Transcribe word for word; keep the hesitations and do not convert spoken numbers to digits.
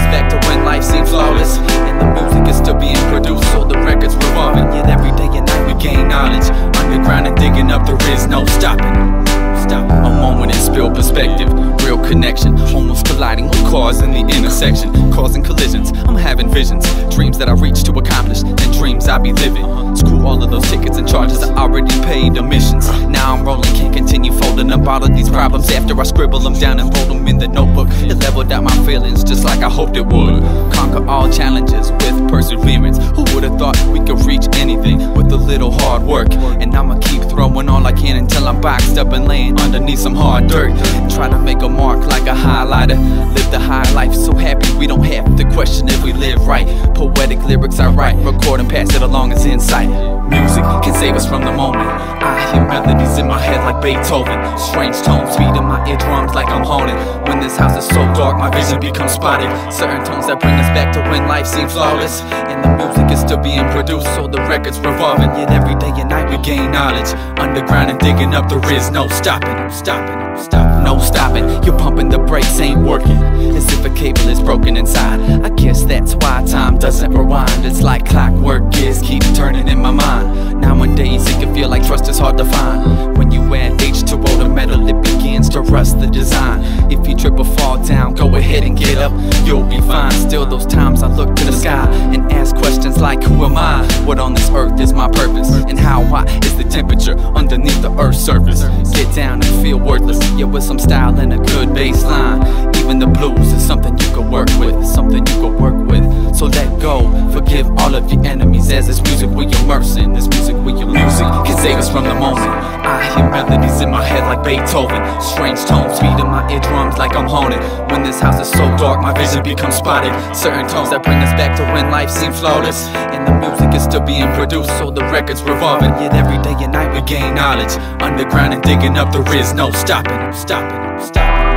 back to when life seemed flawless, and the music is still being produced, so the records revolving. Yet every day and night we gain knowledge, underground and digging up, there is no stopping. Stop. A moment in SpiL perspective, real connection, almost colliding with cars in the intersection, causing collisions. I'm having visions, dreams that I reach to accomplish, and dreams I be living. Screw all of those tickets and charges, I already paid emissions. Now I'm rolling, can't continue folding up all of these problems after I scribble them down and roll them in the notebook. It leveled out my feelings just like I hoped it would. Conquer all challenges with perseverance. Who would've thought we could reach anything with a little hard work? And I'ma keep throwing all I can until I'm boxed up and laying underneath some hard dirt. Try to make a mark like a highlighter, live the high life, so happy we don't have to question if we live right. Poetic lyrics I write, record and pass it along as insight. Music can save us from the moment. I hear melodies in my head like Beethoven, strange tones beating my eardrums like I'm haunted. When this house is so dark, my vision becomes spotted. Certain tones that bring us back to when life seemed flawless, and the music is still being produced, so the records revolving. Yet every day and night we gain knowledge, underground and digging up, there is no stopping. Stopping, stopping, no stopping. You're pumping, the brakes ain't working, as if a cable is broken inside. I guess that's why time doesn't rewind. It's like clockwork, gears keep turning in my mind. Nowadays it can feel like trust is hard to find. When you add H two O to metal, it begins to rust the design. If you trip or fall down, go ahead and get up, you'll be fine. Still those times I look to the sky and ask questions like, who am I? What on this earth is my purpose? And how hot is the temperature underneath the earth's surface? Get down and feel worthless, yeah, with some style and a good bass line. Even the blues is something you can work with, something you can work with. So let go, forgive all of your enemies, as this music we immerse in. This music we immerse in. Music can save us from the moment. I hear melodies in my head like Beethoven, strange tones beating my eardrums like I'm haunted. When this house is so dark, my vision becomes spotted. Certain tones that bring us back to when life seemed flawless, and the music is still being produced, so the records revolving. Yet every day and night we gain knowledge, underground and digging up, there is no stopping. Stopping, stopping.